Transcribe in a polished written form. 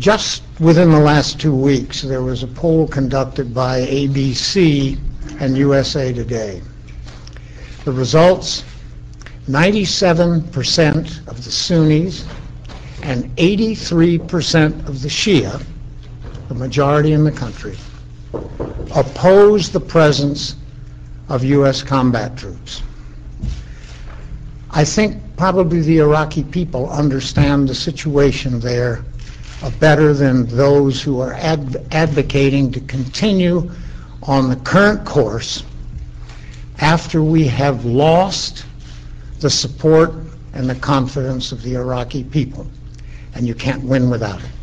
Just within the last 2 weeks, there was a poll conducted by ABC and USA Today. The results: 97% of the Sunnis and 83% of the Shia, the majority in the country, oppose the presence of U.S. combat troops. I think probably the Iraqi people understand the situation there better than those who are advocating to continue on the current course after we have lost the support and the confidence of the Iraqi people. And you can't win without it.